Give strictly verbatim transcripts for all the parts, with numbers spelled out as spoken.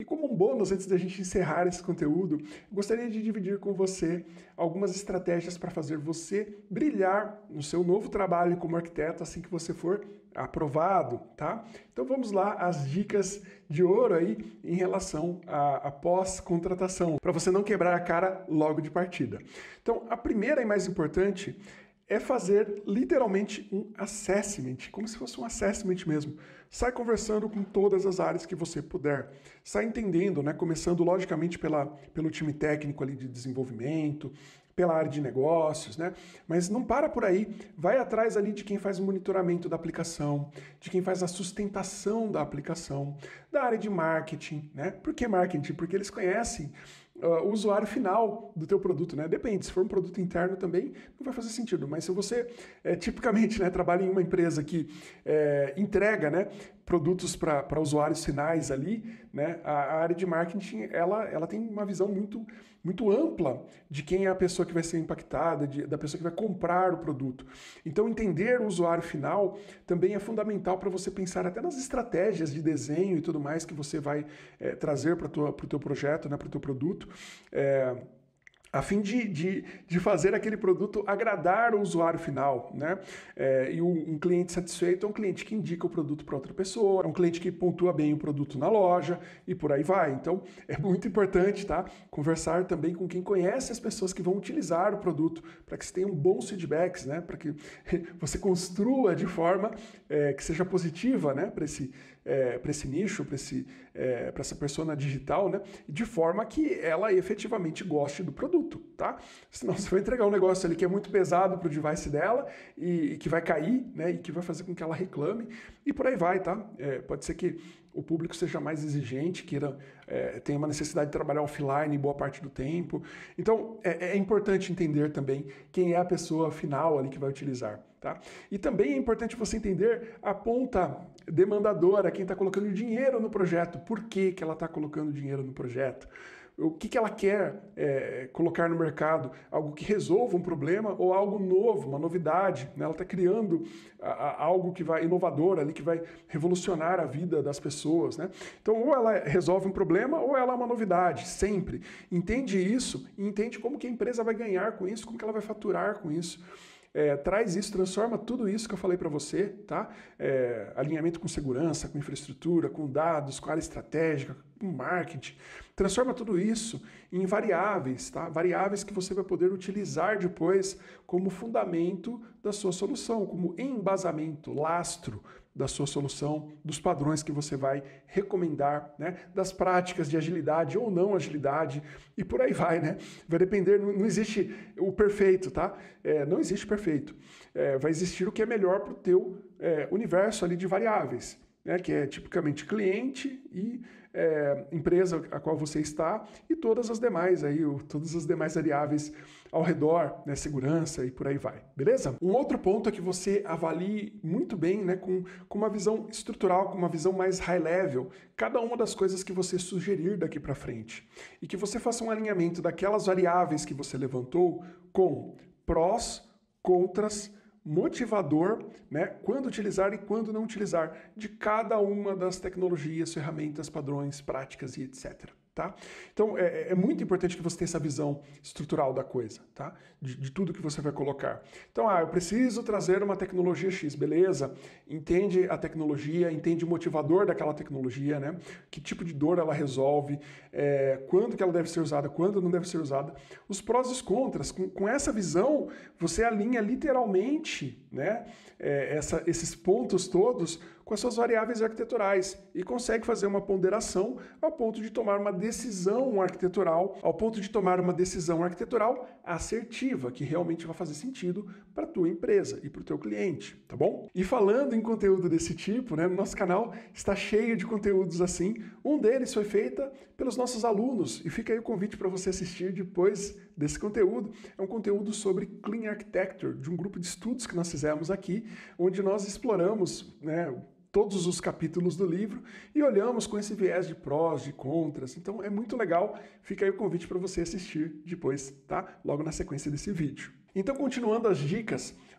E como um bônus, antes da gente encerrar esse conteúdo, gostaria de dividir com você algumas estratégias para fazer você brilhar no seu novo trabalho como arquiteto assim que você for aprovado, tá? Então vamos lá, as dicas de ouro aí em relação à, à pós-contratação, para você não quebrar a cara logo de partida. Então, a primeira e mais importante é fazer literalmente um assessment, como se fosse um assessment mesmo. Sai conversando com todas as áreas que você puder. Sai entendendo, né? Começando logicamente pela, pelo time técnico ali de desenvolvimento, pela área de negócios, né? Mas não para por aí, vai atrás ali de quem faz o monitoramento da aplicação, de quem faz a sustentação da aplicação, da área de marketing, né? Por que marketing? Porque eles conhecem Uh, o usuário final do teu produto, né? Depende, se for um produto interno também não vai fazer sentido, mas se você é, tipicamente, né, trabalha em uma empresa que é, entrega, né, produtos para usuários finais ali, né, a, a área de marketing ela, ela tem uma visão muito, muito ampla de quem é a pessoa que vai ser impactada, de, da pessoa que vai comprar o produto. Então entender o usuário final também é fundamental para você pensar até nas estratégias de desenho e tudo mais que você vai é, trazer para o teu projeto, né, para o teu produto. É, a fim de, de, de fazer aquele produto agradar o usuário final, né? É, e um, um cliente satisfeito é um cliente que indica o produto para outra pessoa, é um cliente que pontua bem o produto na loja e por aí vai. Então, é muito importante, tá? Conversar também com quem conhece as pessoas que vão utilizar o produto, para que você tenha bons feedbacks, né? Para que você construa de forma é, que seja positiva, né? Para esse, é, para esse nicho, para esse, é, para essa persona digital, né? De forma que ela efetivamente goste do produto. Tá? Senão você vai entregar um negócio ali que é muito pesado para o device dela e, e que vai cair, né? E que vai fazer com que ela reclame e por aí vai, tá? É, pode ser que o público seja mais exigente, queira, é, tenha uma necessidade de trabalhar offline boa parte do tempo. Então é, é importante entender também quem é a pessoa final ali que vai utilizar. Tá? E também é importante você entender a ponta demandadora, quem está colocando dinheiro no projeto, por que, que ela está colocando dinheiro no projeto. O que, que ela quer é, colocar no mercado? Algo que resolva um problema ou algo novo, uma novidade, né? Ela está criando a, a, algo que vai inovador ali, que vai revolucionar a vida das pessoas, né? Então, ou ela resolve um problema ou ela é uma novidade, sempre. Entende isso e entende como que a empresa vai ganhar com isso, como que ela vai faturar com isso. É, traz isso, transforma tudo isso que eu falei para você, tá? É, alinhamento com segurança, com infraestrutura, com dados, com área estratégica, com marketing. Transforma tudo isso em variáveis, tá? Variáveis que você vai poder utilizar depois como fundamento da sua solução, como embasamento, lastro da sua solução, dos padrões que você vai recomendar, né? Das práticas de agilidade ou não agilidade e por aí vai, né? Vai depender, não existe o perfeito, tá? É, não existe perfeito. É, vai existir o que é melhor para o teu é, universo ali de variáveis, né, que é tipicamente cliente e é, empresa a qual você está e todas as demais aí, o, todas as demais variáveis ao redor, né, segurança e por aí vai, beleza? Um outro ponto é que você avalie muito bem, né, com, com uma visão estrutural, com uma visão mais high level, cada uma das coisas que você sugerir daqui para frente e que você faça um alinhamento daquelas variáveis que você levantou com prós, contras, motivador, né, quando utilizar e quando não utilizar de cada uma das tecnologias, ferramentas, padrões, práticas e etcétera. Tá? Então é, é muito importante que você tenha essa visão estrutural da coisa, tá? De, de tudo que você vai colocar. Então, ah, eu preciso trazer uma tecnologia X, beleza? Entende a tecnologia, entende o motivador daquela tecnologia, né? Que tipo de dor ela resolve, é, quando que ela deve ser usada, quando não deve ser usada. Os prós e os contras. Com, com essa visão, você alinha literalmente, né, é, essa, esses pontos todos com as suas variáveis arquiteturais e consegue fazer uma ponderação ao ponto de tomar uma decisão arquitetural, ao ponto de tomar uma decisão arquitetural assertiva, que realmente vai fazer sentido para a tua empresa e para o teu cliente, tá bom? E falando em conteúdo desse tipo, né, no nosso canal está cheio de conteúdos assim. Um deles foi feito pelos nossos alunos e fica aí o convite para você assistir depois desse conteúdo. É um conteúdo sobre Clean Architecture, de um grupo de estudos que nós fizemos aqui, onde nós exploramos, né, todos os capítulos do livro e olhamos com esse viés de prós, de contras. Então é muito legal, fica aí o convite para você assistir depois, tá? Logo na sequência desse vídeo. Então, continuando as dicas,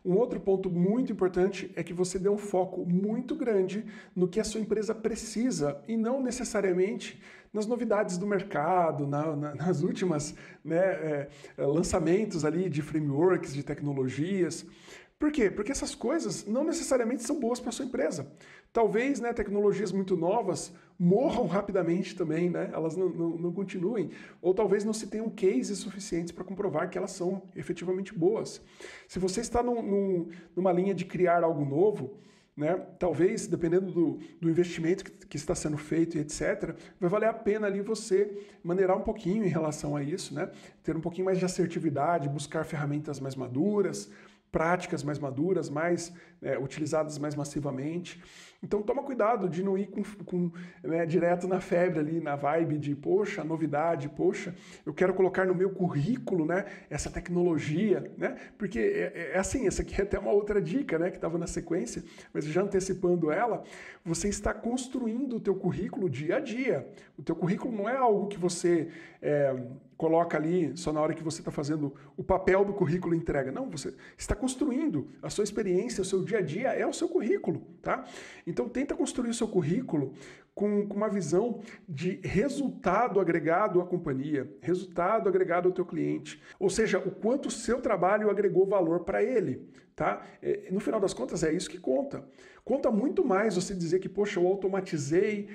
Um outro ponto muito importante é que você dê um foco muito grande no que a sua empresa precisa e não necessariamente nas novidades do mercado, na, na, nas últimas né, é, lançamentos ali de frameworks, de tecnologias. Por quê? Porque essas coisas não necessariamente são boas para a sua empresa. Talvez né, tecnologias muito novas morram rapidamente também, né? Elas não, não, não continuem, ou talvez não se tenham cases suficientes para comprovar que elas são efetivamente boas. Se você está num, num, numa linha de criar algo novo, né, talvez, dependendo do, do investimento que, que está sendo feito e etcétera, vai valer a pena ali você maneirar um pouquinho em relação a isso, né? Ter um pouquinho mais de assertividade, buscar ferramentas mais maduras, práticas mais maduras, mais é, utilizadas mais massivamente. Então toma cuidado de não ir com, com, né, direto na febre ali, na vibe de, poxa, novidade, poxa, eu quero colocar no meu currículo né, essa tecnologia, né? Porque é, é assim, essa aqui é até uma outra dica né, que estava na sequência, mas já antecipando ela, você está construindo o teu currículo dia a dia. O teu currículo não é algo que você é, coloca ali só na hora que você está fazendo o papel do currículo e entrega. Não, você está construindo a sua experiência, o seu dia a dia é o seu currículo, tá? Então tenta construir o seu currículo com, com uma visão de resultado agregado à companhia, resultado agregado ao teu cliente, ou seja, o quanto o seu trabalho agregou valor para ele, tá? É, no final das contas é isso que conta. Conta muito mais você dizer que, poxa, eu automatizei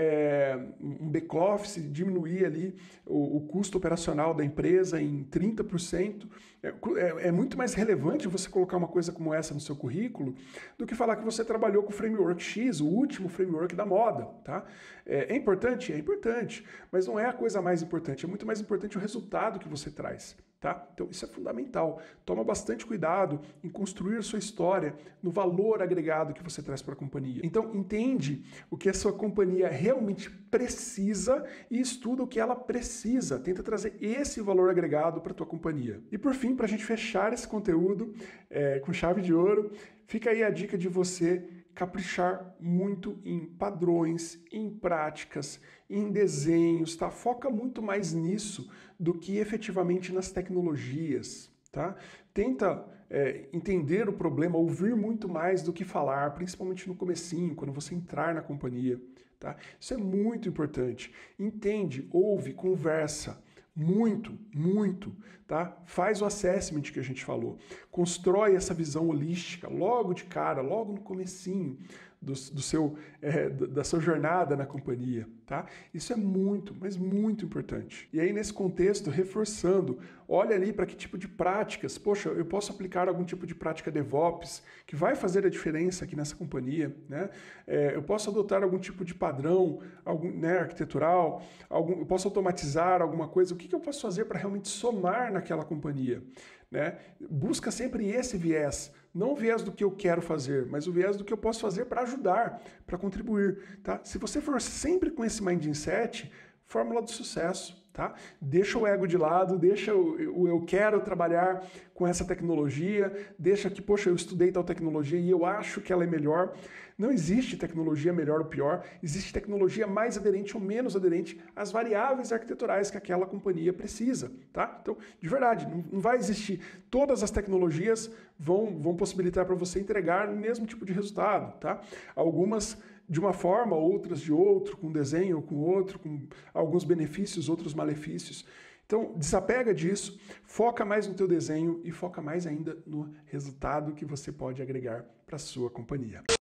é, um back-office, diminuir ali o, o custo operacional da empresa em trinta por cento. É, é, é muito mais relevante você colocar uma coisa como essa no seu currículo do que falar que você trabalhou com o framework X, o último framework da moda, tá? É, é importante? É importante, mas não é a coisa mais importante. É muito mais importante o resultado que você traz. Tá? Então isso é fundamental. Toma bastante cuidado em construir a sua história no valor agregado que você traz para a companhia. Então entende o que a sua companhia realmente precisa e estuda o que ela precisa. Tenta trazer esse valor agregado para a tua companhia. E por fim, para a gente fechar esse conteúdo é, com chave de ouro, fica aí a dica de você caprichar muito em padrões, em práticas, em desenhos, tá? Foca muito mais nisso do que efetivamente nas tecnologias, tá? Tenta é, entender o problema, ouvir muito mais do que falar, principalmente no comecinho, quando você entrar na companhia, tá? Isso é muito importante. Entende, ouve, conversa. Muito, muito, tá? Faz o assessment que a gente falou. Constrói essa visão holística logo de cara, logo no comecinho do, do seu, é, da sua jornada na companhia, tá? Isso é muito, mas muito importante. E aí, nesse contexto, reforçando, olha ali para que tipo de práticas, poxa, eu posso aplicar algum tipo de prática DevOps que vai fazer a diferença aqui nessa companhia, né? É, eu posso adotar algum tipo de padrão algum, né, arquitetural, algum, eu posso automatizar alguma coisa, o que, que eu posso fazer para realmente somar naquela companhia? Né? Busca sempre esse viés, não o viés do que eu quero fazer, mas o viés do que eu posso fazer para ajudar, para contribuir. Tá? Se você for sempre com esse mindset, fórmula do sucesso. Tá? Deixa o ego de lado, deixa o, o eu quero trabalhar com essa tecnologia, deixa que, poxa, eu estudei tal tecnologia e eu acho que ela é melhor. Não existe tecnologia melhor ou pior, existe tecnologia mais aderente ou menos aderente às variáveis arquiteturais que aquela companhia precisa. Tá? Então, de verdade, não, não vai existir. Todas as tecnologias vão, vão possibilitar para você entregar o mesmo tipo de resultado. Tá? Algumas de uma forma, outras de outro, com desenho ou com outro, com alguns benefícios, outros malefícios. Então, desapega disso, foca mais no teu desenho e foca mais ainda no resultado que você pode agregar para a sua companhia.